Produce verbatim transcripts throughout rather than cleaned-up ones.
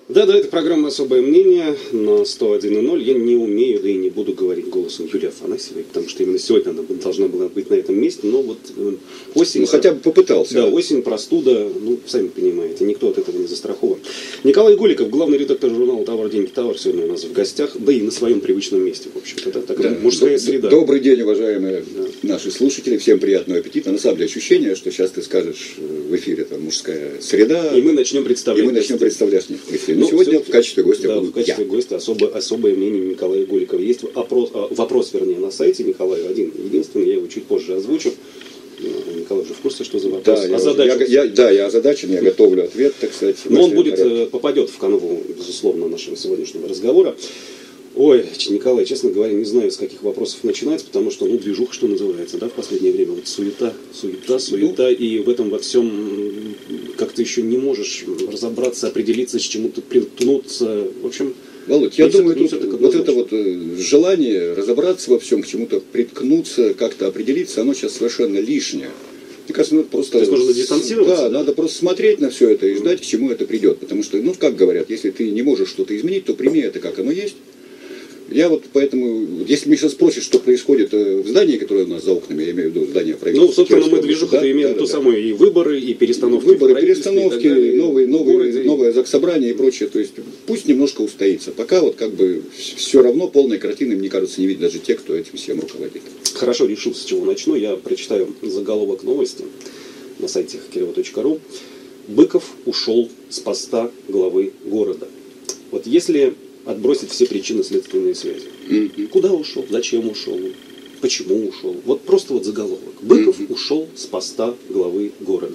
Да-да, это программа «Особое мнение» на сто один и ноль. Я не умею, да и не буду говорить голосом Юлии Афанасьевой, потому что именно сегодня она должна была быть на этом месте. Но вот осень... Ну, хотя бы попытался. Да, осень, простуда, ну, сами понимаете, никто от этого не застрахован. Николай Голиков, главный редактор журнала «Товар, деньги, товар», сегодня у нас в гостях, да и на своем привычном месте, в общем-то, да, такая да. мужская среда. Добрый день, уважаемые да. наши слушатели, всем приятного аппетита. На самом деле ощущение, что сейчас ты скажешь в эфире, там, мужская среда. И мы начнем представлять. И мы начнем представлять в эфире. Но сегодня в качестве гостя да, буду в качестве я. гостя особо, особое мнение Николая Голикова. Есть опрос, вопрос, вернее, на сайте Николая один, единственный, я его чуть позже озвучу. Николай уже в курсе, что за вопрос. Да, я, я, я, да, я озадачен, я готовлю ответ, так сказать. Но он будет, порядке. попадет в канву, безусловно, нашего сегодняшнего разговора. Ой, Николай, честно говоря, не знаю, с каких вопросов начинать, потому что, ну, движуха, что называется, да, в последнее время. Вот суета, суета, суета, ну, и в этом во всем как-то еще не можешь разобраться, определиться, с чему-то приткнуться. В общем, Володь, я думаю, тут это вот это вот желание разобраться во всем, к чему-то приткнуться, как-то определиться, оно сейчас совершенно лишнее. Мне кажется, надо просто... То есть нужно дистанцироваться? Да, да, надо просто смотреть на все это и ждать, к чему это придет. Потому что, ну, как говорят, если ты не можешь что-то изменить, то прими это, как оно есть. Я вот поэтому, если меня сейчас спросишь, что происходит в здании, которое у нас за окнами, я имею в виду здание правительства. Ну, собственно, мы движуха да, имеем да, то да, самое, и выборы, и перестановки. Выборы, перестановки, новые, новые, новое заксобрание и прочее. То есть пусть немножко устоится. Пока вот как бы все равно полной картины, мне кажется, не видят даже те, кто этим всем руководит. Хорошо, решил, с чего начну. Я прочитаю заголовок новости на сайте хакерево точка ру. Быков ушел с поста главы города. Вот если... отбросить все причины следственные связи. Mm-hmm. Куда ушел, зачем ушел, почему ушел. Вот просто вот заголовок. Быков mm-hmm. ушел с поста главы города.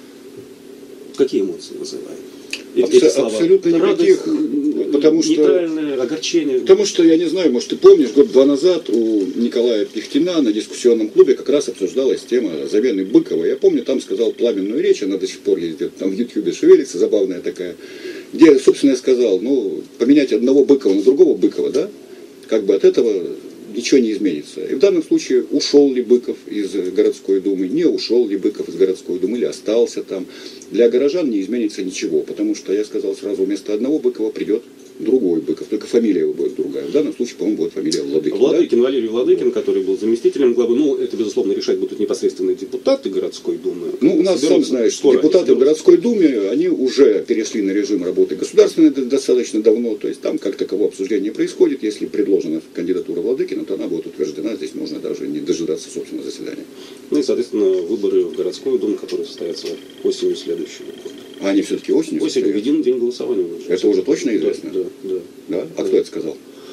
Какие эмоции вызывает? Абс- эти слова? Абсолютно никаких. Радость, потому что, нейтральное огорчение. Потому что, я не знаю, может ты помнишь, год-два назад у Николая Пихтина на дискуссионном клубе как раз обсуждалась тема замены Быкова. Я помню, там сказал пламенную речь, она до сих пор есть, там в Ютьюбе шевелится, забавная такая, где, собственно, я сказал, ну, поменять одного Быкова на другого Быкова, да, как бы от этого ничего не изменится. И в данном случае ушел ли Быков из городской думы, не ушел ли Быков из городской думы, или остался там. Для горожан не изменится ничего, потому что, я сказал сразу, вместо одного Быкова придет другой Быков, только фамилия его будет другая. В данном случае, по-моему, будет фамилия Владыкин. Владыкин, да? Валерий Владыкин, который был заместителем главы. Ну, это, безусловно, решать будут непосредственно депутаты городской думы. Ну, у нас, сам знаешь, депутаты в городской думе, они уже перешли на режим работы государственной достаточно давно, то есть там как такового обсуждения происходит. Если предложена кандидатура Владыкина, то она будет утверждена, здесь можно даже не дожидаться собственного заседания. Ну и, соответственно, выборы в городскую думу, которые состоятся осенью следующего года. А они все-таки осенью? Осенью, в един день голосования. Это уже точно известно? Да, да. Да? А да. кто это сказал?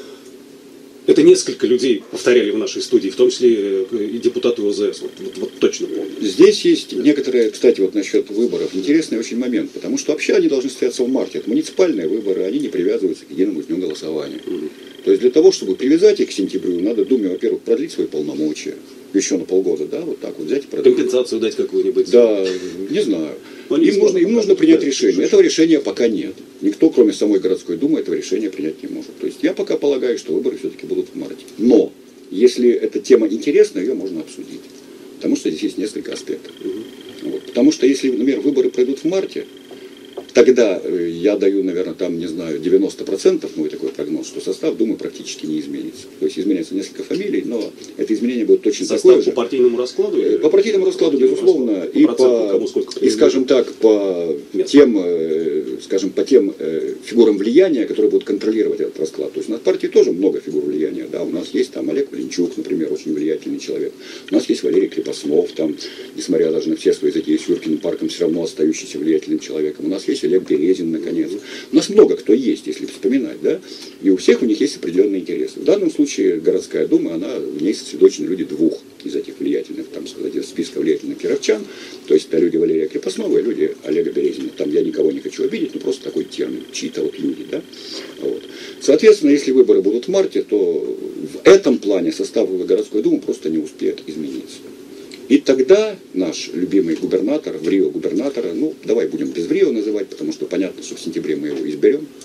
Это несколько людей повторяли в нашей студии, в том числе и депутаты ОЗС. Вот, вот, вот точно помню. Здесь есть некоторые, кстати, вот насчет выборов, интересный очень момент, потому что вообще они должны состояться в марте. Это муниципальные выборы, они не привязываются к единому дню голосования. Mm-hmm. То есть для того, чтобы привязать их к сентябрю, надо Думе, во-первых, продлить свои полномочия. Еще на полгода, да, вот так вот взять и продлить. Компенсацию дать какую-нибудь? Да, не знаю. Им нужно, им нужно принять решение. Этого решения пока нет. Никто, кроме самой городской думы, этого решения принять не может. То есть я пока полагаю, что выборы все-таки будут в марте. Но, если эта тема интересна, ее можно обсудить. Потому что здесь есть несколько аспектов. Угу. Вот. Потому что если, например, выборы пройдут в марте, тогда я даю, наверное, там, не знаю, девяносто процентов мой такой прогноз, что состав Думы практически не изменится. То есть изменяется несколько фамилий, но это изменение будет точно состав такое же. По партийному раскладу? Или... По партийному раскладу, безусловно. По и, по, и, скажем так, по Место. тем, скажем, по тем фигурам влияния, которые будут контролировать этот расклад. То есть у нас в партии тоже много фигур влияния. Да? У нас есть там Олег Валенчук, например, очень влиятельный человек. У нас есть Валерий Крепоснов, там, несмотря даже на все свои затеи с Юркиным парком, все равно остающийся влиятельным человеком. У нас есть Олег Березин, наконец. У нас много кто есть, если вспоминать, да, и у всех у них есть определенные интересы. В данном случае городская дума, она, в ней сосредоточены люди двух из этих влиятельных, там сказать, из списка влиятельных кировчан, то есть это люди Валерия Крепоснова и люди Олега Березина. Там я никого не хочу обидеть, но просто такой термин, чьи-то вот люди, да. Вот. Соответственно, если выборы будут в марте, то в этом плане состав городской думы просто не успеет измениться. И тогда наш любимый губернатор, в Рио губернатора, ну, давай будем без Рио называть, потому что понятно, что в сентябре мы его изберем.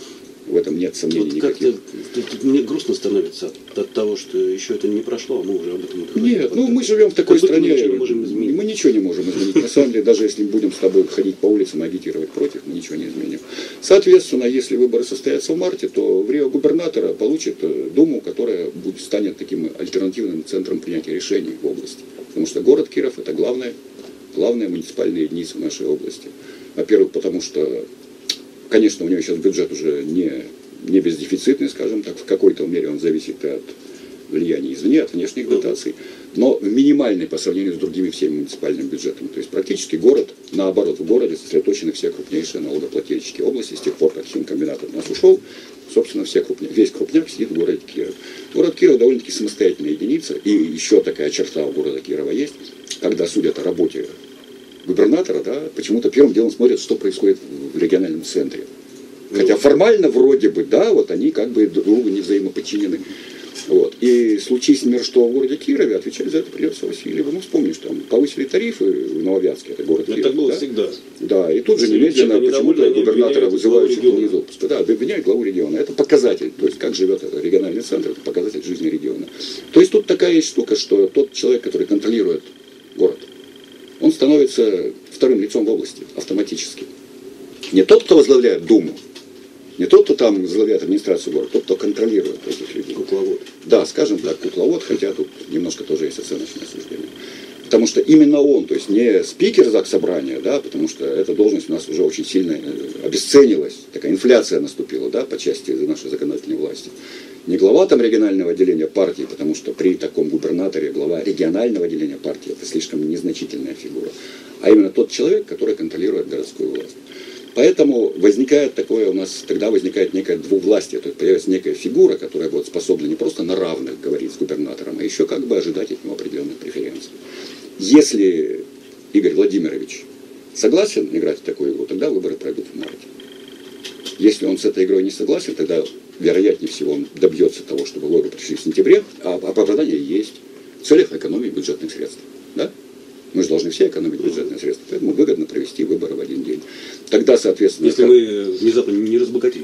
В этом нет сомнений вот никаких. Как-то, мне грустно становится от, от того, что еще это не прошло, а мы уже об этом говорим. Нет, ну мы живем в такой стране, мы ничего не можем изменить. Мы ничего не можем изменить. На самом деле, даже если мы будем с тобой ходить по улицам и агитировать против, мы ничего не изменим. Соответственно, если выборы состоятся в марте, то в Рио губернатора получит Думу, которая будет, станет таким альтернативным центром принятия решений в области. Потому что город Киров – это главная, главная муниципальная единица в нашей области. Во-первых, потому что, конечно, у него сейчас бюджет уже не, не бездефицитный, скажем так, в какой-то мере он зависит от влияния извне, от внешних дотаций, но минимальный по сравнению с другими всеми муниципальными бюджетами. То есть практически город, наоборот, в городе сосредоточены все крупнейшие налогоплательщики области. С тех пор, как химкомбинат от нас ушел, собственно, все крупня... весь крупняк сидит в городе Киров. Город Киров довольно-таки самостоятельная единица, и еще такая черта у города Кирова есть, когда судят о работе губернатора, да, почему-то первым делом смотрят, что происходит в региональном центре. Хотя формально вроде бы, да, вот они как бы друг другу не взаимоподчинены. Вот. И случись мир, что в городе Кирове, отвечать за это придется Васильеву. Ну, вспомнишь, там повысили тарифы в Нововятске, это город Киров. Это было да? всегда. Да, и тут же немедленно почему-то губернатора вызывают чуть ли не из отпуска. Да, обвиняют главу региона. Это показатель, то есть как живет региональный центр, это показатель жизни региона. То есть тут такая есть штука, что тот человек, который контролирует город, он становится вторым лицом в области автоматически. Не тот, кто возглавляет Думу, не тот, кто там возглавляет администрацию города, тот, кто контролирует этих людей. Кукловод. Да, скажем так, кукловод, хотя тут немножко тоже есть оценочное суждение. Потому что именно он, то есть не спикер заксобрания, да, потому что эта должность у нас уже очень сильно обесценилась, такая инфляция наступила, да, по части нашей законодательной власти. Не глава там регионального отделения партии, потому что при таком губернаторе глава регионального отделения партии это слишком незначительная фигура, а именно тот человек, который контролирует городскую власть. Поэтому возникает такое у нас, тогда возникает некое двувластие, то есть появится некая фигура, которая будет способна не просто на равных говорить с губернатором, а еще как бы ожидать от него определенных преференций. Если Игорь Владимирович согласен играть в такую игру, тогда выборы пройдут в марте. Если он с этой игрой не согласен, тогда вероятнее всего он добьется того, чтобы выборы пришли в сентябре, а оправдание есть в целях экономии бюджетных средств. Да? Мы же должны все экономить бюджетные средства, поэтому выгодно провести выборы в один день. Тогда, соответственно... Если как... мы внезапно не разбогатеем.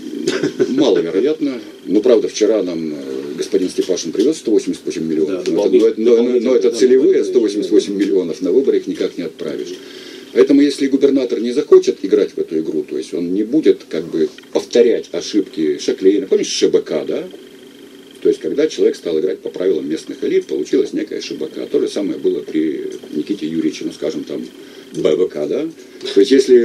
Маловероятно. Но, правда, вчера нам господин Степашин привез сто восемьдесят восемь миллионов. Да, но, это, но, но, но это целевые сто восемьдесят восемь миллионов, на выборы их никак не отправишь. Поэтому, если губернатор не захочет играть в эту игру, то есть он не будет как бы повторять ошибки Шаклейна, помнишь ШБК, да? То есть, когда человек стал играть по правилам местных элит, получилась некая ШБК. То же самое было при Никите Юрьевиче, ну, скажем, там, БВК, да? То есть, если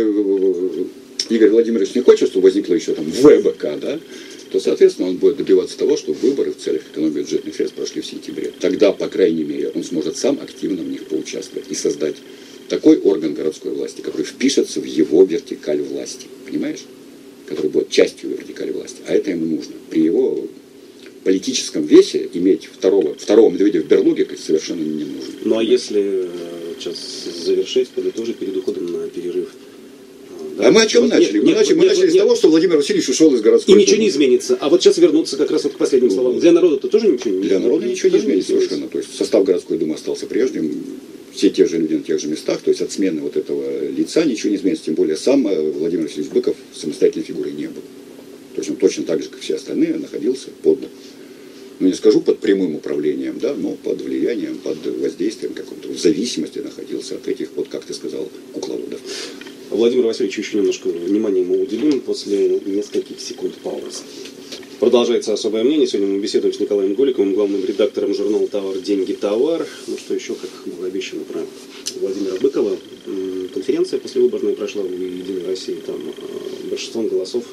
Игорь Владимирович не хочет, чтобы возникло еще там ВБК, да, то, соответственно, он будет добиваться того, что выборы в целях экономии бюджетных средств прошли в сентябре. Тогда, по крайней мере, он сможет сам активно в них поучаствовать и создать такой орган городской власти, который впишется в его вертикаль власти, понимаешь? Который будет частью вертикали власти. А это ему нужно. При его политическом весе иметь второго, второго медведя в берлоге совершенно не нужно. Ну а если сейчас завершить, подытожить перед уходом на перерыв? Да. А мы о чем вот начали? Нет, мы нет, начали, нет, мы начали нет, с того, что Владимир Васильевич ушел из городской И думы. Ничего не изменится. А вот сейчас вернуться как раз вот к последним ну, словам. Для народа-то тоже ничего не изменится? Для народа ничего не изменится совершенно. То есть состав городской думы остался прежним. Все те же люди на тех же местах. То есть от смены вот этого лица ничего не изменится. Тем более сам Владимир Васильевич Быков самостоятельной фигурой не был. То есть он точно так же, как все остальные, находился под, ну не скажу под прямым управлением, да, но под влиянием, под воздействием каком-то, в зависимости находился от этих, вот как ты сказал, кукловодов. Владимир Васильевич еще немножко внимания ему уделим после нескольких секунд паузы. Продолжается особое мнение. Сегодня мы беседуем с Николаем Голиковым, главным редактором журнала «Товар. Деньги. Товар». Ну что еще, как было обещано, про Владимира Быкова. Конференция послевыборная прошла в «Единой России». Там большинством голосов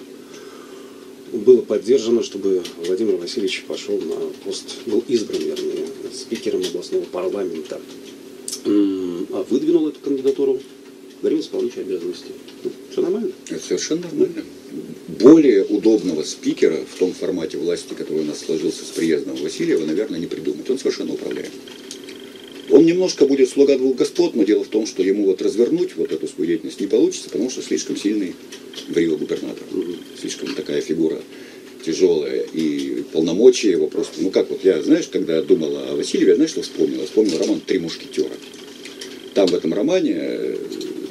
было поддержано, чтобы Владимир Васильевич пошел на пост, был избран, вернее, спикером областного парламента. А выдвинул эту кандидатуру Время исполняющий обязанности. Ну, все нормально? Это совершенно нормально. Более удобного спикера в том формате власти, который у нас сложился с приездом Васильева, наверное, не придумать. Он совершенно управляем. Он немножко будет слуга двух господ, но дело в том, что ему вот развернуть вот эту свою деятельность не получится, потому что слишком сильный в Рио губернатор. Слишком такая фигура тяжелая, и полномочия его просто... Ну как вот я, знаешь, когда думала о Васильеве, я знаешь, что вспомнила? Вспомнила роман «Три мушкетера». Там в этом романе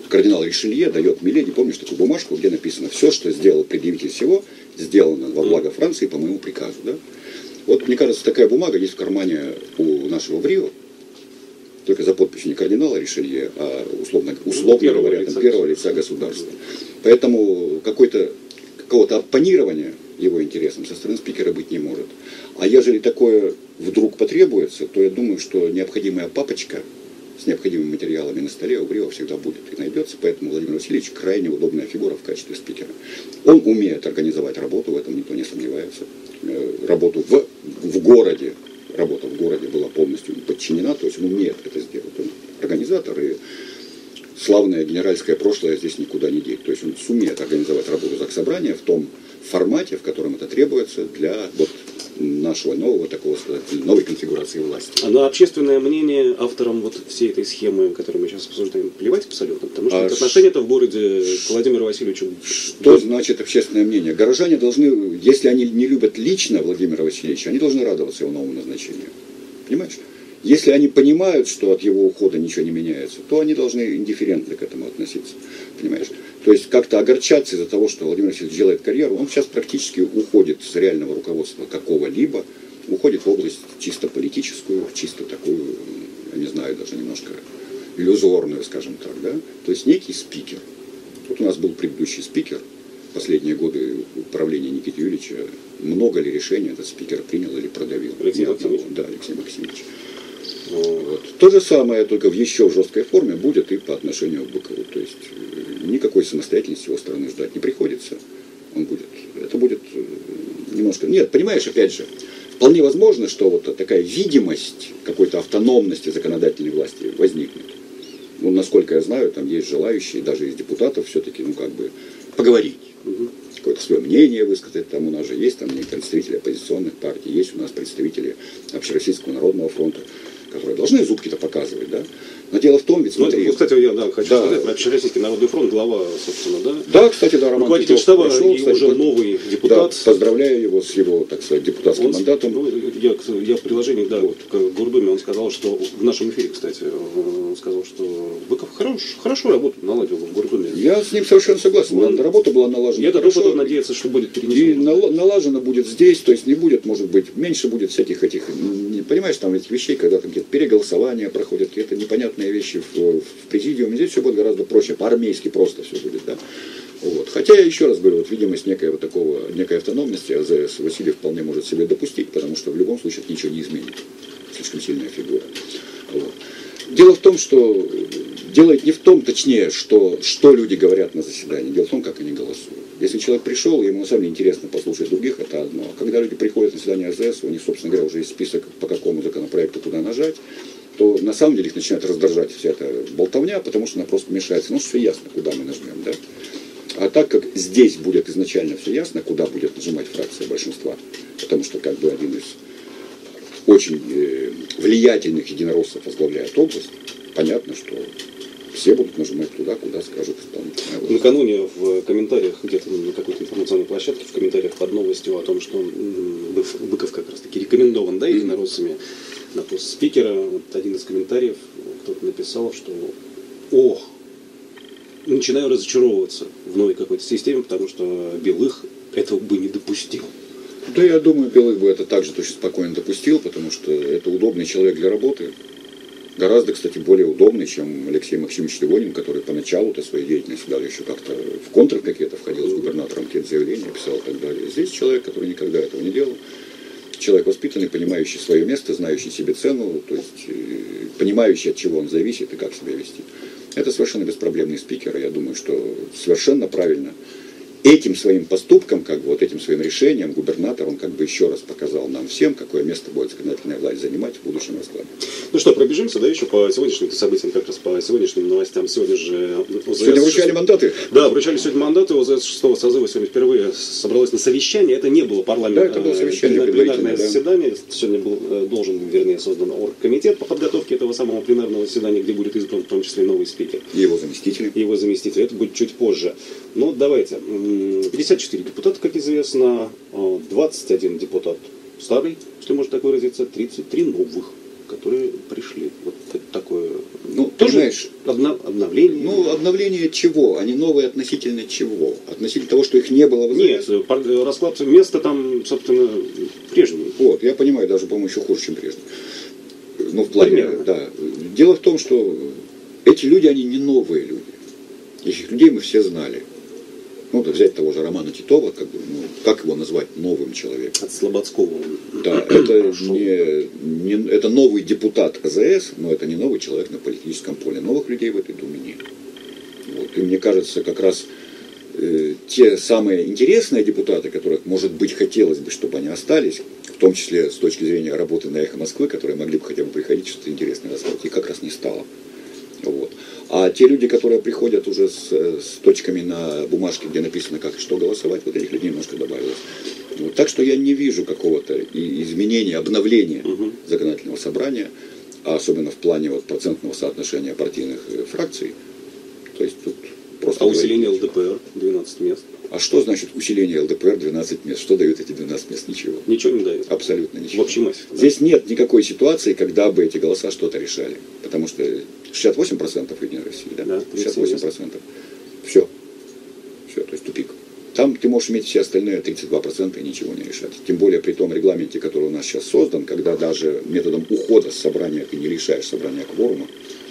кардинал Ришелье дает Миледи, помнишь, такую бумажку, где написано: все, что сделал предъявитель всего, сделано во благо Франции по моему приказу. Да? Вот, мне кажется, такая бумага есть в кармане у нашего Брио, только за подписью не кардинала Ришелье, а условно, условно первого говоря, лица, первого лица государства. Поэтому какой-то, какого-то оппонирования его интересам со стороны спикера быть не может. А ежели такое вдруг потребуется, то я думаю, что необходимая папочка с необходимыми материалами на столе у Брио всегда будет и найдется, поэтому Владимир Васильевич крайне удобная фигура в качестве спикера. Он умеет организовать работу, в этом никто не сомневается. Работу в, в городе, работа в городе была полностью подчинена, то есть он умеет это сделать. Он организатор, и славное генеральское прошлое здесь никуда не деть. То есть он сумеет организовать работу Заксобрания в том формате, в котором это требуется для вот нашего нового такого, новой конфигурации власти. А на общественное мнение авторам вот всей этой схемы, которую мы сейчас обсуждаем, плевать абсолютно? Потому что а отношение-то в городе к Владимиру Васильевичу... Что да. значит общественное мнение? Горожане должны, если они не любят лично Владимира Васильевича, они должны радоваться его новому назначению. Понимаешь? Если они понимают, что от его ухода ничего не меняется, то они должны индифферентно к этому относиться. Понимаешь? То есть как-то огорчаться из-за того, что Владимир Васильевич делает карьеру, он сейчас практически уходит с реального руководства какого-либо, уходит в область чисто политическую, чисто такую, я не знаю, даже немножко иллюзорную, скажем так, да? То есть некий спикер. Вот у нас был предыдущий спикер, последние годы правления Никиты Юрьевича, много ли решений этот спикер принял или продавил? Алексей Максимович. Да, Алексей Максимович. Вот. То же самое, только в еще жесткой форме, будет и по отношению к Быкову. То есть никакой самостоятельности с его стороны ждать не приходится. Он будет, это будет немножко... Нет, понимаешь, опять же, вполне возможно, что вот такая видимость какой-то автономности законодательной власти возникнет. Ну, насколько я знаю, там есть желающие, даже из депутатов, все-таки, ну, как бы, поговорить. Угу. Какое-то свое мнение высказать. Там у нас же есть там представители оппозиционных партий, есть у нас представители Общероссийского народного фронта, которые должны зубки-то показывать, да? Но дело в том, ведь смотри... Ну, кстати, я да, хочу да. сказать, про Общероссийский народный фронт, глава, собственно, да? Да, кстати, да, Роман руководитель Титов штаба пришел, и кстати, уже под... новый депутат. Да, поздравляю его с его, так сказать, депутатским он, мандатом. Ну, я, я в приложении, да, вот, к Гурдуме, он сказал, что в нашем эфире, кстати, он сказал, что Быков хорош, хорошо работу наладил в Гурдуме. Я с ним совершенно согласен. Он, работа была налажена. Я готов потом надеяться, что будет перенесено. И налажена будет здесь, то есть не будет, может быть, меньше будет всяких этих, не, понимаешь, там этих вещей, когда там какие-то переголосования проходят, какие-то непонятные вещи в, в президиуме. Здесь все будет гораздо проще, по-армейски просто все будет, да. Вот. Хотя я еще раз говорю, вот видимость некой вот такого, некой автономности АЗС Василий вполне может себе допустить, потому что в любом случае это ничего не изменит. Слишком сильная фигура. Вот. Дело в том, что дело не в том, точнее, что, что люди говорят на заседании, дело в том, как они голосуют. Если человек пришел, ему на самом деле интересно послушать других, это одно. А когда люди приходят на заседание АЗС, у них, собственно говоря, уже есть список, по какому законопроекту куда нажать, то на самом деле их начинает раздражать вся эта болтовня, потому что она просто мешается. Ну, все ясно, куда мы нажмем, да? А так как здесь будет изначально все ясно, куда будет нажимать фракция большинства, потому что как бы один из очень э, влиятельных единороссов возглавляет область, понятно, что все будут нажимать туда, куда скажут исполнительная власть. Накануне в комментариях, где-то на какой-то информационной площадке, в комментариях под новостью о том, что Быков как раз таки рекомендован, да, единороссами на пост спикера, вот один из комментариев, кто-то написал, что ох, начинаю разочаровываться в новой какой-то системе, потому что Белых этого бы не допустил. Да, я думаю, Белых бы это также точно спокойно допустил, потому что это удобный человек для работы. Гораздо, кстати, более удобный, чем Алексей Максимович Ливонин, который поначалу-то своей деятельности дал еще как-то в контры какие-то входил с губернатором, какие-то заявления писал и так далее. Здесь человек, который никогда этого не делал. Человек воспитанный, понимающий свое место, знающий себе цену, то есть понимающий, от чего он зависит и как себя вести. Это совершенно беспроблемный спикер, и я думаю, что совершенно правильно. Этим своим поступком, как бы вот этим своим решением губернатор, он как бы еще раз показал нам всем, какое место будет законодательная власть занимать в будущем раскладе. Ну что, пробежимся, да, еще по сегодняшним событиям, как раз по сегодняшним новостям. Сегодня же... ОЗС сегодня вручали мандаты? Да, вручали сегодня мандаты. ОЗС шестого созыва сегодня впервые собралось на совещание. Это не было парламент, да, это было совещание, пленарное да. заседание. Сегодня был, должен, вернее, создан оргкомитет по подготовке этого самого пленарного заседания, где будет избран в том числе новый спикер. И его заместители. И его заместители. Это будет чуть позже. Ну, давайте. пятьдесят четыре депутата, как известно, двадцать один депутат старый, если можно так выразиться, тридцать три новых. которые пришли. Вот такое. Ну, тоже обнов, обновление. Ну, обновление чего? Они новые относительно чего? Относительно того, что их не было в ЗС? Нет, расклад места там, собственно, прежний. Вот, я понимаю, даже, по-моему, еще хуже, чем прежний. Ну, в плане, Примерно. да. Дело в том, что эти люди, они не новые люди. Этих людей мы все знали. Ну, да, взять того же Романа Титова, как, бы, ну, как его назвать новым человеком? От Слободского. Да, это, не, не, это новый депутат АЗС, но это не новый человек на политическом поле. Новых людей в этой Думе нет. Вот. И мне кажется, как раз э, те самые интересные депутаты, которых, может быть, хотелось бы, чтобы они остались, в том числе с точки зрения работы на «Эхо Москвы», которые могли бы хотя бы приходить, что-то интересное рассказывать, их как раз не стало. Вот. А те люди, которые приходят уже с, с точками на бумажке, где написано, как и что голосовать, вот этих людей немножко добавилось. Вот. Так что я не вижу какого-то изменения, обновления угу. законодательного собрания, а особенно в плане вот, процентного соотношения партийных фракций. То есть тут просто... А усиление ЛДПР двенадцать мест? А что значит усиление ЛДПР двенадцать мест? Что дают эти двенадцать мест? Ничего. Ничего не дают? Абсолютно ничего. В общем, да. Здесь нет никакой ситуации, когда бы эти голоса что-то решали. Потому что шестьдесят восемь процентов Единой России, да? Да, шестьдесят восемь процентов. Все. Все, то есть тупик. Там ты можешь иметь все остальные тридцать два процента и ничего не решать. Тем более при том регламенте, который у нас сейчас создан, когда даже методом ухода с собрания ты не лишаешь собрания кворума,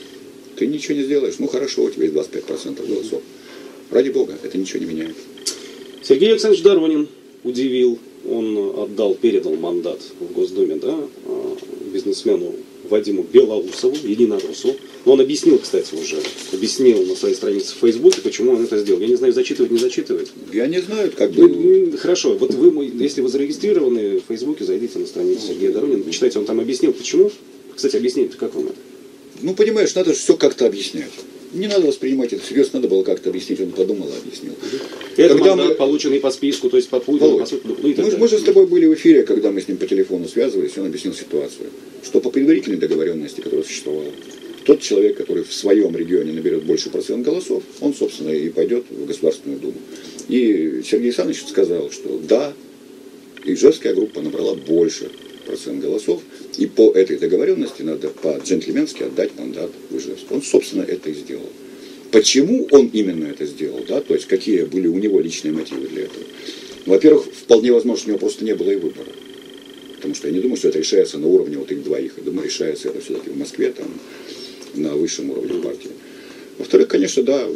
ты ничего не сделаешь. Ну хорошо, у тебя есть двадцать пять процентов голосов. Ради бога, это ничего не меняет. Сергей Александрович Доронин удивил. Он отдал, передал мандат в Госдуме, да, бизнесмену Вадиму Белоусову, единороссу. Он объяснил, кстати, уже, объяснил на своей странице в Фейсбуке, почему он это сделал. Я не знаю, зачитывать, не зачитывать. Я не знаю, как бы... Ну, хорошо, вот вы, если вы зарегистрированы в Фейсбуке, зайдите на страницу Сергея Доронина, почитайте, он там объяснил, почему. Кстати, объяснить, как вам это? Ну, понимаешь, надо же все как-то объяснять. Не надо воспринимать это всерьез, надо было как-то объяснить. Он подумал и объяснил. Это когда мандат, мы... полученный по списку, то есть по Путину, по сути, ну, и так мы, мы же с тобой были в эфире, когда мы с ним по телефону связывались, и он объяснил ситуацию. Что по предварительной договоренности, которая существовала, тот человек, который в своем регионе наберет больше процент голосов, он, собственно, и пойдет в Государственную Думу. И Сергей Александрович сказал, что да, Ижевская группа набрала больше процент голосов, и по этой договоренности надо по-джентльменски отдать мандат в Ижевск. Он, собственно, это и сделал. Почему он именно это сделал, да, то есть какие были у него личные мотивы для этого? Во-первых, вполне возможно, у него просто не было и выбора. Потому что я не думаю, что это решается на уровне вот их двоих. Я думаю, решается это все-таки в Москве, там, на высшем уровне партии. Во-вторых, конечно, да,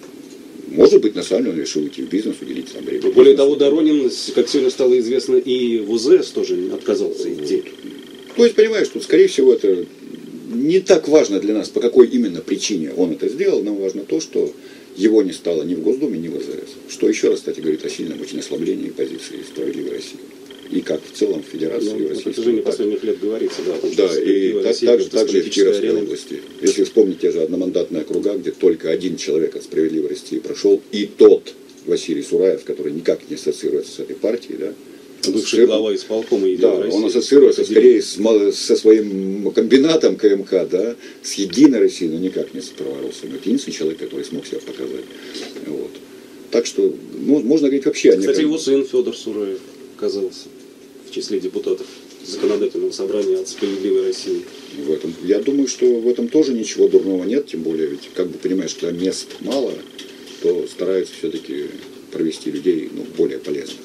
может быть, на самом деле он решил идти в бизнес, уделить там время. Более того, Доронин, как сегодня стало известно, и в УЗС тоже отказался идти. То есть, понимаешь, тут, скорее всего, это не так важно для нас, по какой именно причине он это сделал. Нам важно то, что его не стало ни в Госдуме, ни в АЗС. Что еще раз, кстати, говорит о сильном очень ослаблении позиции «Справедливой России». И как в целом в Федерации ну, России. На протяжении последних лет говорится, да. Том, да, и так, так, также в Кировской области. Если вспомнить те же одномандатные округа, где только один человек от «Справедливой России» прошел, и тот Василий Сураев, который никак не ассоциируется с этой партией, да. Бывший глава исполкома Единой Да, России. Он ассоциируется скорее с, со своим комбинатом КМК, да, с Единой Россией, но никак не с Праворусом. Это единственный человек, который смог себя показать. Вот. Так что, ну, можно говорить вообще о неком... Кстати, его сын Федор Сураев оказался в числе депутатов законодательного собрания от «Справедливой России». В этом, я думаю, что в этом тоже ничего дурного нет, тем более, ведь, как бы понимаешь, когда мест мало, то стараются все-таки провести людей, ну, более полезных.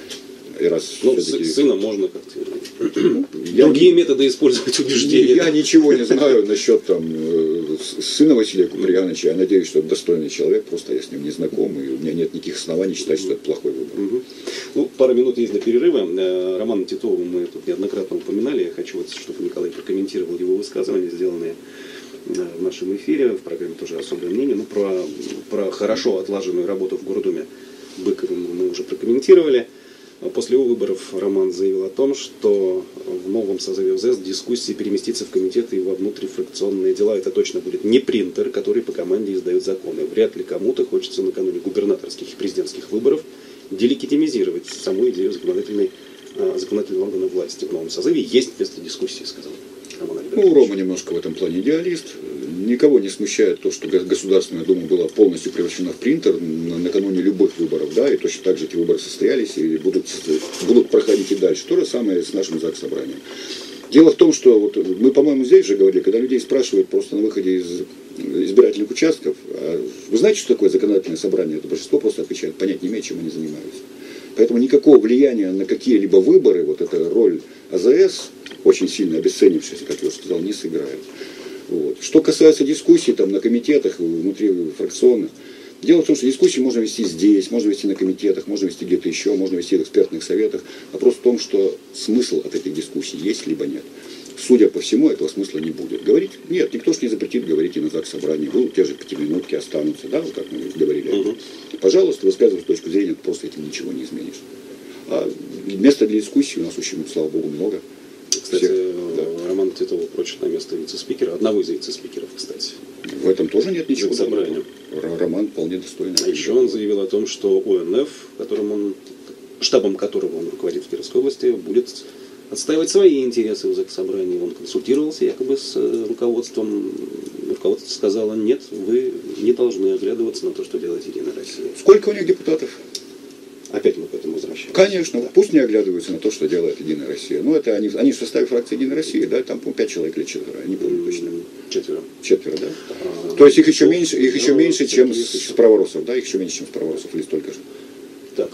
И раз ну, с сына можно как-то ну, другие не, методы использовать убеждения. Я ничего не знаю насчет там сына Василия Куприяновича. Я надеюсь, что это достойный человек, просто я с ним не знаком, и у меня нет никаких оснований считать, что это плохой выбор. Угу. Ну, пара минут есть до перерыва. Романа Титова мы тут неоднократно упоминали. Я хочу, вот, чтобы Николай прокомментировал его высказывания, сделанные в нашем эфире, в программе тоже «Особое мнение». Ну, про, про хорошо отлаженную работу в Гордуме Быковым мы уже прокомментировали. После его выборов Роман заявил о том, что в новом созыве УЗС дискуссии переместится в комитеты и во внутрифракционные дела. Это точно будет не принтер, который по команде издает законы. Вряд ли кому-то хочется накануне губернаторских и президентских выборов делегитимизировать саму идею законодательной, законодательного органа власти. В новом созыве есть место дискуссии, сказал Роман Альбертович. Ну, Рома немножко в этом плане идеалист. Никого не смущает то, что Государственная Дума была полностью превращена в принтер накануне любых выборов, да, и точно так же эти выборы состоялись и будут, будут проходить и дальше. То же самое с нашим ЗАГС-собранием. Дело в том, что вот мы, по-моему, здесь же говорили, когда людей спрашивают просто на выходе из избирательных участков, а вы знаете, что такое законодательное собрание? Это большинство просто отвечает, понять не имеет, чем они занимаются. Поэтому никакого влияния на какие-либо выборы, вот эта роль АЗС, очень сильно обесценившаяся, как я уже сказал, не сыграет. Вот. Что касается дискуссий там, на комитетах, внутри фракционных, дело в том, что дискуссии можно вести здесь, можно вести на комитетах, можно вести где-то еще, можно вести в экспертных советах. Вопрос в том, что смысл от этих дискуссий есть, либо нет. Судя по всему, этого смысла не будет. Говорить? Нет, никто же не запретит говорить и на заксобрании. Будут те же пятиминутки, останутся, да, вот как мы говорили. Угу. Пожалуйста, высказывайте точку зрения, ты просто этим ничего не изменишь. А места для дискуссии у нас очень, слава богу, много. Кстати, всех, да. Роман Титов прочит на место вице-спикера, одного из вице-спикеров, кстати. В этом тоже нет ничего. Собрания. Роман вполне достойный. А еще он заявил о том, что ОНФ, которым он, штабом которого он руководит в Кировской области, будет отстаивать свои интересы в заксобрании. Он консультировался якобы с руководством. Руководство сказало, нет, вы не должны оглядываться на то, что делает Единая Россия. Сколько у них депутатов? Опять мы к этому возвращаемся. Конечно, да. Пусть не оглядываются на то, что делает Единая Россия. Ну, это они, они в составе фракции Единой России, да, там, по-моему, пять человек или четверо, я не помню точно. Четверо. Четверо, да. А, то есть их еще меньше, их еще меньше, чем с праворусов, да, их еще меньше, чем с праворусов, или столько же. Так.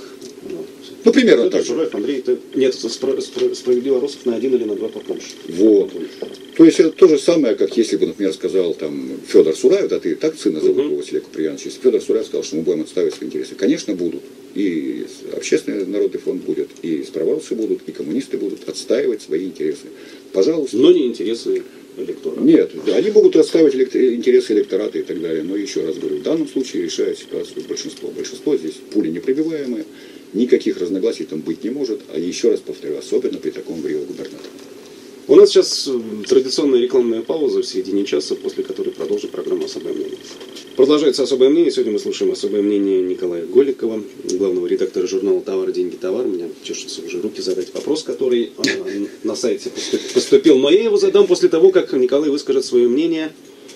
Ну, примерно так же. Жураев, Андрей, это... нет, спро... Спро... справедливо Росов на один или на два побольше. Вот. То есть это то же самое, как если бы, например, сказал там Федор Сураев, да, ты так сына зовут его, Василий Куприянович, если Федор Сураев сказал, что мы будем отстаивать свои интересы. Конечно, будут. И общественный народный фонд будет, и справорцы будут, и коммунисты будут отстаивать свои интересы. Пожалуйста. Но не интересы электората. Нет, да, они могут отстаивать интересы электората и так далее. Но еще раз говорю, в данном случае решает ситуацию большинство. Большинство здесь пули непробиваемые. Никаких разногласий там быть не может, а еще раз повторю, особенно при таком врио губернатора. У нас сейчас традиционная рекламная пауза в середине часа, после которой продолжим программу «Особое мнение». Продолжается «Особое мнение». Сегодня мы слушаем особое мнение Николая Голикова, главного редактора журнала «Товар, деньги, товар». У меня чешутся уже руки задать вопрос, который э, на сайте поступил, но я его задам после того, как Николай выскажет свое мнение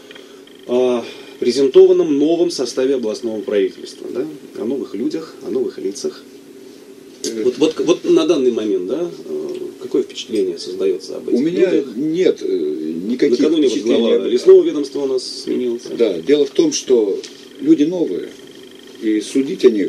о презентованном новом составе областного правительства, да? О новых людях, о новых лицах. Вот, вот, вот на данный момент, да, какое впечатление создается об этих У меня людях? нет никаких Накануне впечатлений. Глава лесного ведомства у нас сменился. Да, дело в том, что люди новые, и судить о них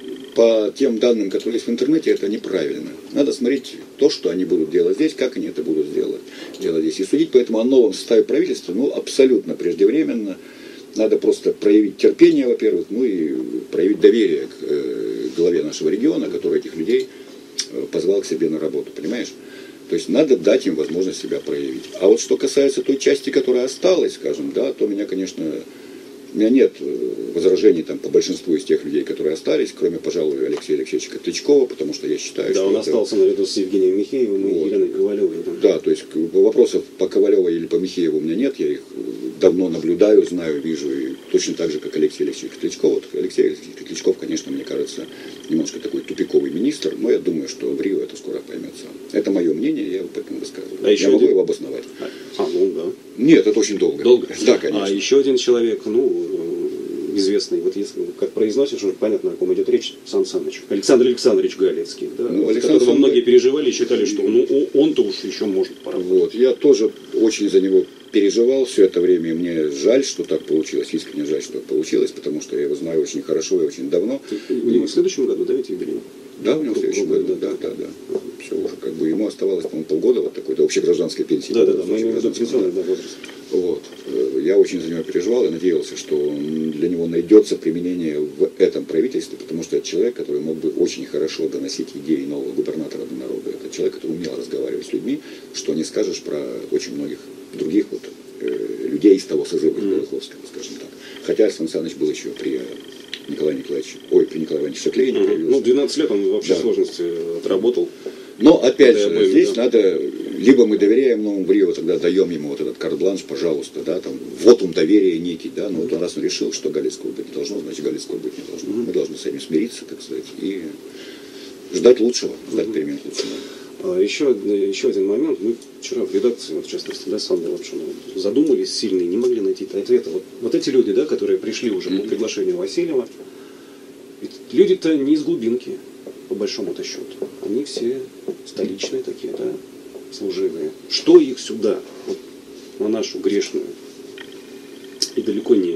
по тем данным, которые есть в интернете, это неправильно. Надо смотреть то, что они будут делать здесь, как они это будут делать, делать здесь. И судить поэтому о новом составе правительства, ну, абсолютно преждевременно. Надо просто проявить терпение, во-первых, ну и проявить доверие к э, главе нашего региона, который этих людей э, позвал к себе на работу, понимаешь? То есть надо дать им возможность себя проявить. А вот что касается той части, которая осталась, скажем, да, то меня, конечно, у меня нет возражений там, по большинству из тех людей, которые остались, кроме, пожалуй, Алексея Алексеевича Котлячкова, потому что я считаю, да, что... он это... остался наряду с Евгением Михеевым и вот. Еленой Ковалевой. Да, то есть вопросов по Ковалевой или по Михееву у меня нет, я их давно наблюдаю, знаю, вижу, и точно так же, как Алексей Алексеевич Котлячков. Вот Алексей Алексеевич Котлячков, конечно, мне кажется, немножко такой тупиковый министр, но я думаю, что в Рио это скоро поймется. Это мое мнение, я его поэтому высказываю. А я могу один... его обосновать. А, ну да. Нет, это очень долго. Долго? Да, конечно. А еще один человек, ну, известный, вот если как произносишь, уже понятно, о ком идет речь, Сан Саныч. Александр Александрович Галецкий, да, ну, Александр которого Сан... многие переживали и считали, что ну, он-то уж еще может поработать. Вот, я тоже очень за него переживал все это время, и мне жаль, что так получилось, искренне жаль, что так получилось, потому что я его знаю очень хорошо и очень давно. У него в следующем году, да, ведь юбилей? Да, у него в следующем году, да, да, да. да. Все уже как бы ему оставалось, по-моему, полгода вот такой до общегражданской пенсии. Да, да, да, мы имеем в виду пенсионный возраст. Вот. Я очень за него переживал и надеялся, что для него найдется применение в этом правительстве, потому что это человек, который мог бы очень хорошо доносить идеи нового губернатора до народа. Это человек, который умел разговаривать с людьми, что не скажешь про очень многих других вот, э, людей из того созыва, из Белоховского, скажем так. Хотя Сан Саныч был еще при Николае Николаевиче, ой, при Николае Ивановиче Шаклейне. Mm-hmm. Ну, двенадцать лет он вообще в да. сложности отработал. Но, опять же, были, здесь да. надо, либо мы доверяем новому Брио, тогда даем ему вот этот карт-бланш, пожалуйста, да, там, вот он доверие некий, да, но вот он раз он решил, что Галицкого быть не должно, значит, Галицкого быть не должно. Mm-hmm. Мы должны с этим смириться, так сказать, и ждать лучшего, ждать mm-hmm. перемен к лучшему. А, еще, еще один момент, мы вчера в редакции, вот, в частности, да, с Анной Лапшиной, задумались сильно и не могли найти ответа. Вот, вот эти люди, да, которые пришли уже mm-hmm. по приглашению Васильева, ведь люди-то не из глубинки, по большому-то счету. Они все столичные такие, да. служивые, что их сюда, вот, на нашу грешную и далеко не,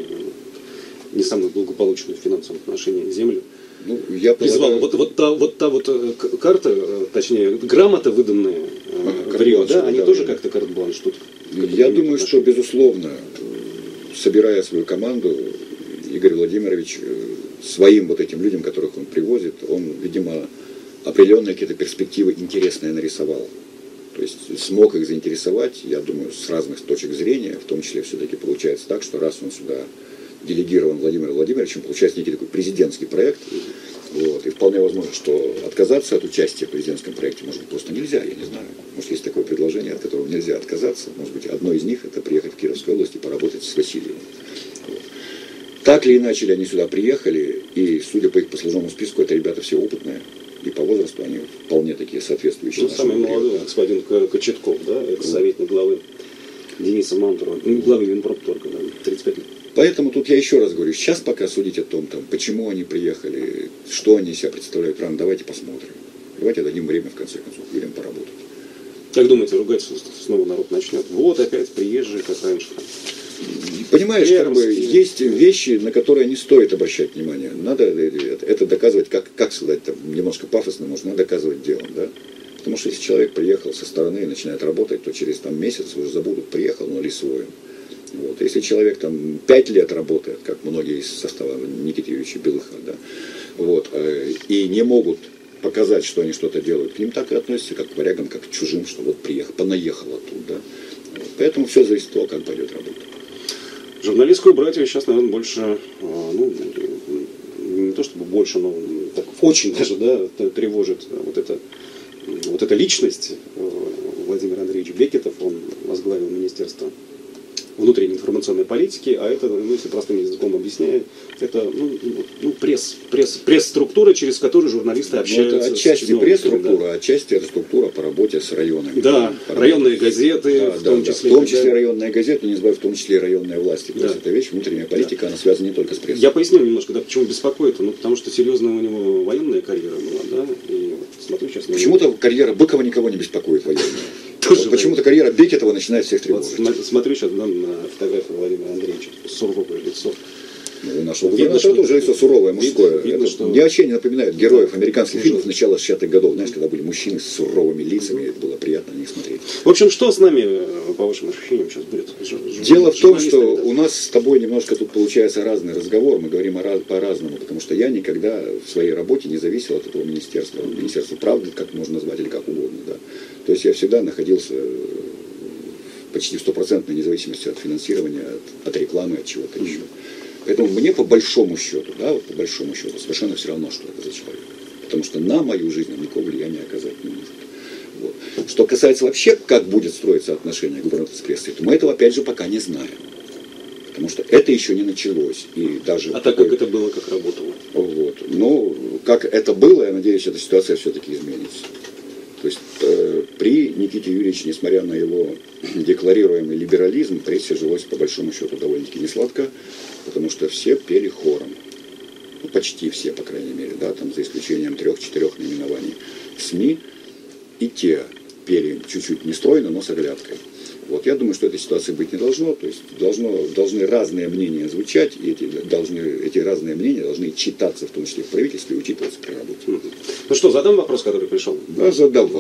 не самую благополучную в финансовом отношении землю, ну, я призвал. Вот, вот, та, вот та вот карта, точнее, грамота, выданная в Рио, да, они да, тоже да. как-то карт-бланш тут? Я думаю, что, безусловно, собирая свою команду, Игорь Владимирович своим вот этим людям, которых он привозит, он, видимо, определенные какие-то перспективы интересные нарисовал. То есть смог их заинтересовать, я думаю, с разных точек зрения, в том числе все-таки получается так, что раз он сюда делегирован Владимиром Владимировичем, получается некий такой президентский проект. Вот, и вполне возможно, что отказаться от участия в президентском проекте, может быть, просто нельзя, я не знаю. Может, есть такое предложение, от которого нельзя отказаться. Может быть, одно из них – это приехать в Кировскую область и поработать с Васильевым. Вот. Так или иначе, они сюда приехали, и, судя по их послужному списку, это ребята все опытные. И по возрасту они вполне такие соответствующие. Ну, самый молодой, господин Кочетков, да, экс-советник главы Дениса Мантурова, главы Минпромторга, да, тридцать пять лет. Поэтому тут я еще раз говорю, сейчас пока судить о том, там, почему они приехали, что они себя представляют, правильно, давайте посмотрим. Давайте дадим время, в конце концов, людям поработать. Как думаете, ругаться снова народ начнет? Вот опять приезжие, как раньше. Понимаешь, как бы, есть вещи, на которые не стоит обращать внимание. Надо это доказывать, как, как сказать, там, немножко пафосно, можно доказывать делом, да? Потому что если человек приехал со стороны и начинает работать, то через там, месяц уже забудут, приехал, но лесовым. Вот. Если человек там пять лет работает, как многие из состава Никиты Юрьевича Белыха, да, вот, э, и не могут показать, что они что-то делают, к ним так и относятся, как к варягам, как к чужим, что вот приехал, понаехал оттуда. Да. Вот. Поэтому все зависит от того, как пойдет работа. Журналистскую братью сейчас, наверное, больше, ну, не то чтобы больше, но так, очень даже, да, тревожит вот эта, вот эта личность Владимир Андреевич Бекетов, он возглавил Министерство внутренней информационной политики, а это, ну, если простым языком объясняя, это ну, ну, пресс, пресс, пресс-структура, через которую журналисты общаются. Это отчасти пресс-структура, да. Отчасти это структура по работе с районами. Да, по районные газеты, да, в да, том да, числе. В том числе да. районные газеты, не забывай, в том числе и районные власти. То да. есть эта вещь, внутренняя политика, да. она связана не только с прессой. Я поясню немножко, да, почему беспокоит. Ну, потому что серьезная у него военная карьера была, да, и вот смотрю сейчас... Почему-то карьера Быкова никого не беспокоит военная. Вот почему-то карьера Бекетова начинает всех тревожить. Вот смотрю сейчас да, на фотографию Владимира Андреевича, суровое лицо. Ну, у нашего губернатора тоже лицо суровое, мужское. Видно, это что... Мне вообще не напоминает героев американских фильмов начала шестидесятых годов. Знаешь, когда были мужчины с суровыми лицами, это было приятно на них смотреть. В общем, что с нами, по вашим ощущениям, сейчас будет? Дело в том, что у нас с тобой немножко тут получается разный разговор, мы говорим по-разному, потому что я никогда в своей работе не зависел от этого министерства. Министерство правды, как можно назвать, или как угодно. Да. То есть я всегда находился почти в стопроцентной независимости от финансирования, от, от рекламы, от чего-то еще. Поэтому мне по большому счету, да, вот по большому счету, совершенно все равно, что это за человек. Потому что на мою жизнь он никакого влияния оказать не может. Вот. Что касается вообще, как будет строиться отношение губернатора с прессой, то мы этого опять же пока не знаем. Потому что это еще не началось. И даже а так, как это было, как работало? Вот. Но как это было, я надеюсь, эта ситуация все-таки изменится. То есть э, при Никите Юрьевиче, несмотря на его декларируемый либерализм, прессе жилось по большому счету довольно-таки несладко, потому что все пели хором. Ну, почти все, по крайней мере, да, там за исключением трех-четырех наименований СМИ, и те пели чуть-чуть нестройно, но с оглядкой. Вот, я думаю, что этой ситуации быть не должно, то есть должно, должны разные мнения звучать, и эти, должны, эти разные мнения должны читаться, в том числе в правительстве, и учитываться при работе. Ну что, задам вопрос, который пришел? Да, задавай.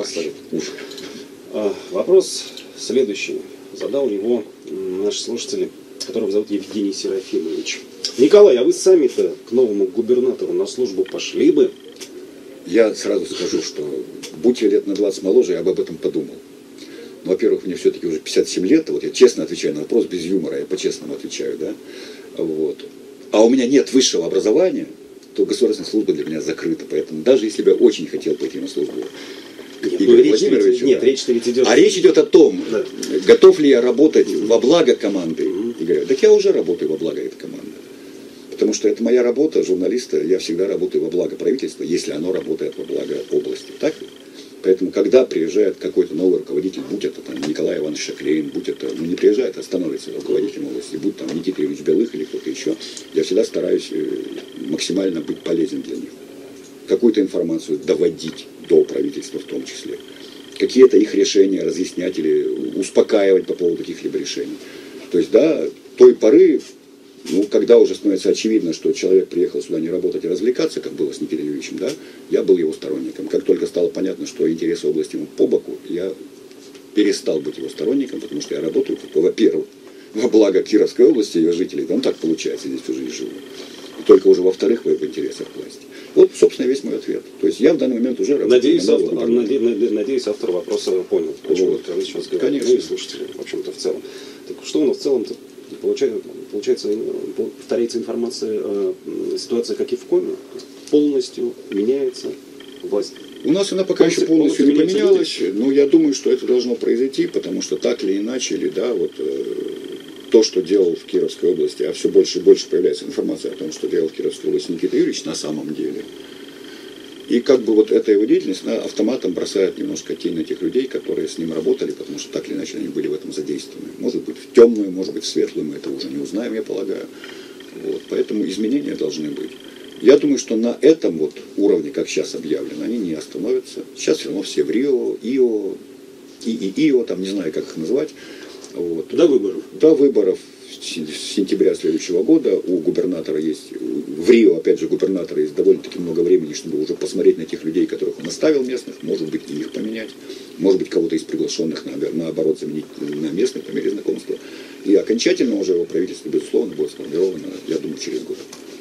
А, вопрос следующий. Задал его наши слушатели, которого зовут Евгений Серафимович. Николай, а вы сами-то к новому губернатору на службу пошли бы? Я сразу скажу, что будь я лет на двадцать моложе, я бы об этом подумал. Но, во-первых, мне все-таки уже пятьдесят семь лет, вот я честно отвечаю на вопрос, без юмора, я по-честному отвечаю, да, вот. А у меня нет высшего образования, то государственная служба для меня закрыта, поэтому даже если бы я очень хотел пойти на службу нет, Игорь Владимирович, нет, да. речь-то ведь идет... А речь идет о том, да. готов ли я работать во благо команды. Mm-hmm. И говорю, так я уже работаю во благо этой команды. Потому что это моя работа, журналиста, я всегда работаю во благо правительства, если оно работает во благо области. Так? Поэтому, когда приезжает какой-то новый руководитель, будь это там, Николай Иванович Шаклейн, будь это, ну не приезжает, а становится руководителем области, будь там Никита Юрьевич Белых или кто-то еще, я всегда стараюсь максимально быть полезен для них. Какую-то информацию доводить до правительства в том числе. какие-то их решения разъяснять или успокаивать по поводу каких-либо решений. То есть, да, той поры, ну, когда уже становится очевидно, что человек приехал сюда не работать, а развлекаться, как было с Никитой Юрьевичем, да, я был его сторонником. Как только стало понятно, что интересы области ему по боку, я перестал быть его сторонником, потому что я работаю, во-первых, во благо Кировской области и ее жителей, да, он так получается, здесь всю жизнь живу. И только уже во-вторых, в интересах власти. Вот, собственно, весь мой ответ. То есть я в данный момент уже работаю. Надеюсь, автор, наде, надеюсь, автор вопроса понял, о чем вот. вы сейчас говорите. Конечно. Ну и слушатели, в общем-то, в целом. Так что у нас в целом-то получается, получается, повторяется информация, ситуация, как и в Коме, полностью меняется власть. У нас она пока полностью, еще полностью, полностью не поменялась, люди. Но я думаю, что это должно произойти, потому что так или иначе, или да, вот э, то, что делал в Кировской области, а все больше и больше появляется информация о том, что делал в Кировской области Никита Юрьевич на самом деле. И как бы вот эта его деятельность она автоматом бросает немножко тень на тех людей, которые с ним работали, потому что так или иначе они были в этом задействованы. Может быть в темную, может быть в светлую, мы это уже не узнаем, я полагаю. Вот, поэтому изменения должны быть. Я думаю, что на этом вот уровне, как сейчас объявлено, они не остановятся. Сейчас все равно все в Рио, Ио, ИИИО, там не знаю, как их назвать. Вот. До выборов. До выборов с сентября следующего года у губернатора есть, в Рио, опять же, губернатора есть довольно-таки много времени, чтобы уже посмотреть на тех людей, которых он оставил местных, может быть, и их поменять, может быть, кого-то из приглашенных, наоборот, заменить на местных по мере знакомства. И окончательно уже его правительство, безусловно, будет сформировано, я думаю, через год.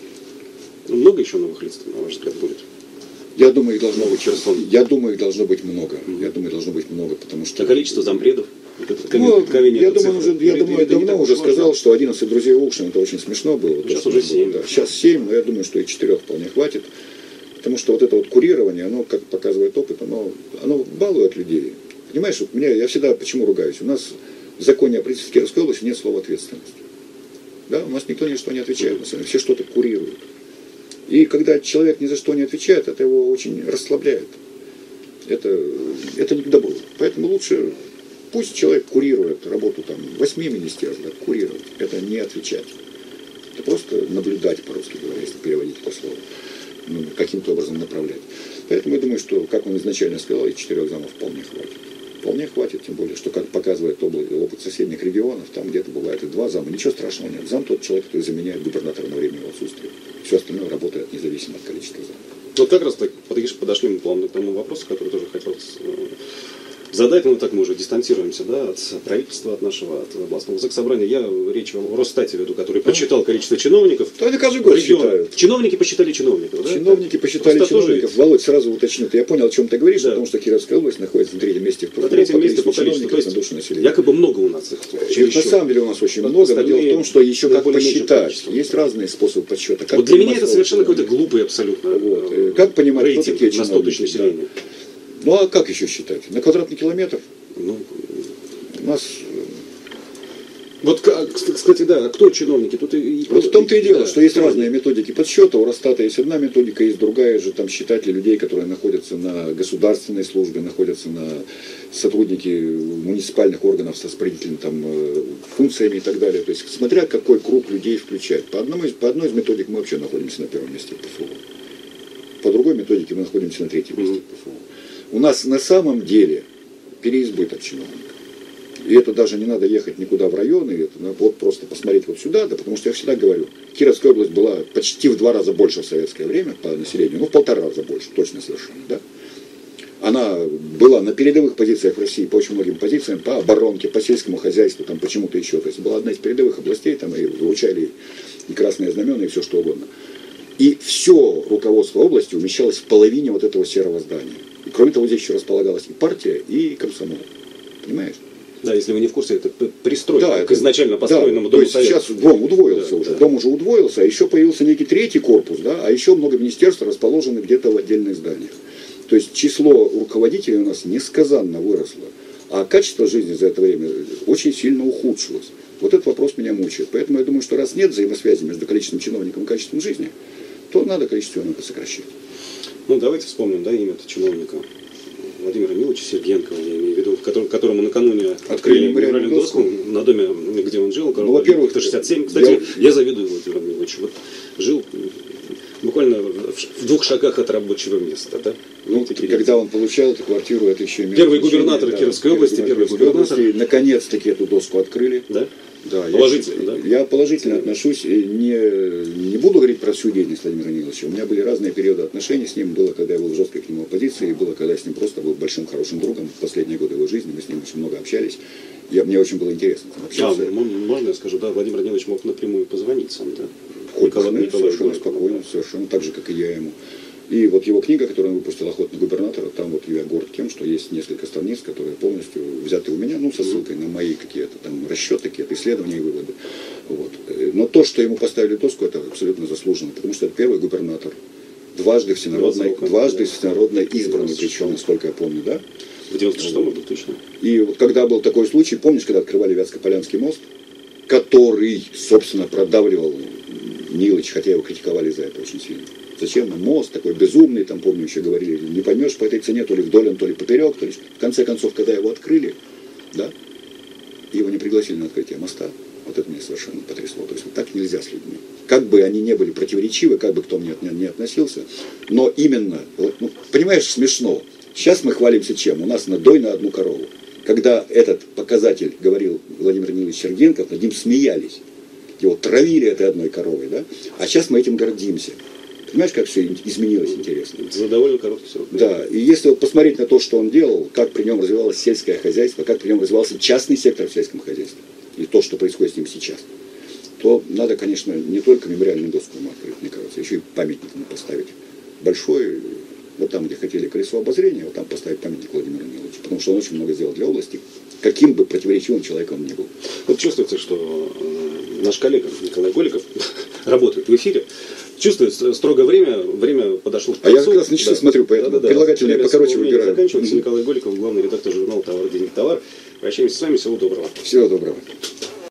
Много еще новых лиц, на ваш взгляд, будет? Я думаю, их должно быть, я думаю, их должно быть много. Mm-hmm. Я думаю, их должно быть много, потому что... А количество зампредов? Ну, я думаю, уже, я думаю, я давно уже сказал, что одиннадцать друзей Лукшина, это очень смешно было. Сейчас уже семь. Да. Сейчас семь, но я думаю, что и четырех вполне хватит. Потому что вот это вот курирование, оно, как показывает опыт, оно, оно балует людей. Понимаешь, вот меня, я всегда почему ругаюсь? У нас в законе о правительстве Кировской области нет слова ответственность. Да, у нас никто ни за что не отвечает, на самом деле, все что-то курируют. И когда человек ни за что не отвечает, это его очень расслабляет. Это, это не к добру. Поэтому лучше пусть человек курирует работу там восьми министерств, да, курировать. Это не отвечать. Это просто наблюдать, по-русски говоря, если переводить это слово. Ну, каким-то образом направлять. Поэтому я думаю, что, как он изначально сказал, и четырех замов вполне хватит. Вполне хватит, тем более, что, как показывает опыт соседних регионов, там где-то бывает и два зама. Ничего страшного нет. Зам тот человек, который заменяет губернатора на время его отсутствия. Все остальное работает независимо от количества замов. Вот как раз так подошли мы плавно к тому вопросу, который тоже хотелось задать, но так мы уже дистанцируемся, да, от правительства, от нашего, от областного заксобрания. Я речь о Росстате веду, который посчитал количество чиновников. То они каждый год считают. Чиновники посчитали чиновников, да? Чиновники посчитали Росстат чиновников. Тоже... Володь, сразу уточню. Я понял, о чем ты говоришь, да. Потому что Кировская область находится на третьем месте в на третьем месте по количеству, то есть якобы много у нас их. На самом деле у нас очень много, но дело в том, что еще как посчитать. Есть разные способы подсчета. Вот для меня это совершенно какой-то глупый абсолютно. Вот. Как понимать, кто такие чиновники? На сто тысяч населения. Ну а как еще считать? На квадратный километр? Ну, у нас... Вот, кстати, да, кто чиновники? Тут и, вот в том-то и дело, да, что есть разные методики подсчета. У Росстата есть одна методика, есть другая же, там считатели людей, которые находятся на государственной службе, находятся на сотрудники муниципальных органов со распорядительными там, функциями и так далее. То есть, смотря какой круг людей включать. По, одному из, по одной из методик мы вообще находимся на первом месте ПФУ. По другой методике мы находимся на третьем месте ПФУ. У нас на самом деле переизбыток чиновников. И это даже не надо ехать никуда в районы, это, вот просто посмотреть вот сюда, да, потому что я всегда говорю, Кировская область была почти в два раза больше в советское время по населению, ну в полтора раза больше, точно совершенно, да. Она была на передовых позициях в России по очень многим позициям, по оборонке, по сельскому хозяйству, там почему-то еще, то есть была одна из передовых областей, там и выручали и красные знамена, и все что угодно. И все руководство области умещалось в половине вот этого серого здания. И кроме того, здесь еще располагалась и партия, и комсомол. Понимаешь? Да, если вы не в курсе, это пристройка да, к изначально построенному да, дому то есть сейчас дом удвоился да, уже, да. Дом уже удвоился, а еще появился некий третий корпус, да, а еще много министерств расположены где-то в отдельных зданиях. То есть число руководителей у нас несказанно выросло, а качество жизни за это время очень сильно ухудшилось. Вот этот вопрос меня мучает. Поэтому я думаю, что раз нет взаимосвязи между количеством чиновников и качеством жизни, то надо количество чиновников сокращать. Ну, давайте вспомним, да, имя чиновника. Владимира Миловича Сергенкова, я имею в виду, которому накануне открыли мемориальную доску на доме, где он жил, ну, во-первых, шестьдесят семь. Кстати, я, я завидую Владимиру Миловичу. Вот жил буквально в двух шагах от рабочего места, да? Ну, когда он получал эту квартиру, это еще имело Первый губернатор да, Кировской области, первый губернатор. Наконец-таки эту доску открыли. Да? Да, положительно, я, да? Я положительно да. отношусь. Не, не буду говорить про всю деятельность Владимира Даниловича. У меня были разные периоды отношений с ним. Было, когда я был в жесткой к нему оппозиции, было, когда я с ним просто был большим хорошим другом. В последние годы его жизни мы с ним очень много общались. Я, мне очень было интересно общаться. А, можно я скажу, да, Владимир Данилович мог напрямую позвонить сам, да? Хоть Николай, совершенно спокойно, совершенно так же, как и я ему. И вот его книга, которую он выпустил «Охотник губернатора», там вот я горд тем, что есть несколько страниц, которые полностью взяты у меня, ну, со ссылкой на мои какие-то там расчеты, какие-то исследования и выводы. Вот. Но то, что ему поставили доску, это абсолютно заслуженно, потому что это первый губернатор, дважды всенародно, дважды всенародно избранный, причем, насколько я помню, да? В девяносто шестом году, точно. И вот когда был такой случай, помнишь, когда открывали Вятско-Полянский мост, который, собственно, продавливал Нилыч, хотя его критиковали за это очень сильно. Зачем нам мост такой безумный, там, помню, еще говорили, не поймешь по этой цене, то ли вдоль он, то ли поперек, то ли... В конце концов, когда его открыли, да, его не пригласили на открытие моста, вот это меня совершенно потрясло. То есть вот так нельзя с людьми. Как бы они не были противоречивы, как бы кто мне не, не относился, но именно, вот, ну, понимаешь, смешно. Сейчас мы хвалимся чем? У нас надой на одну корову. Когда этот показатель говорил Владимир Данилович Сергенков, над ним смеялись. Его травили этой одной коровой, да? А сейчас мы этим гордимся. Понимаешь, как все изменилось, интересно? За довольно короткий срок. Да, и если вот посмотреть на то, что он делал, как при нем развивалось сельское хозяйство, как при нем развивался частный сектор в сельском хозяйстве, и то, что происходит с ним сейчас, то надо, конечно, не только мемориальную доску ему открыть, мне кажется, еще и памятник ему поставить. Большой, вот там, где хотели колесо обозрения, вот там поставить памятник Владимиру Даниловичу, потому что он очень много сделал для области, каким бы противоречивым человеком он ни был. Вот чувствуется, что наш коллега Николай Голиков работает в эфире. Чувствуется строгое время, время подошло к концу. А я как раз на часы да. смотрю, поэтому да, да, да. прилагательное покороче выбираю. Заканчивается. Mm-hmm. Николай Голиков, главный редактор журнала «Товар, денег, товар». Прощаемся с вами, всего доброго. Всего доброго.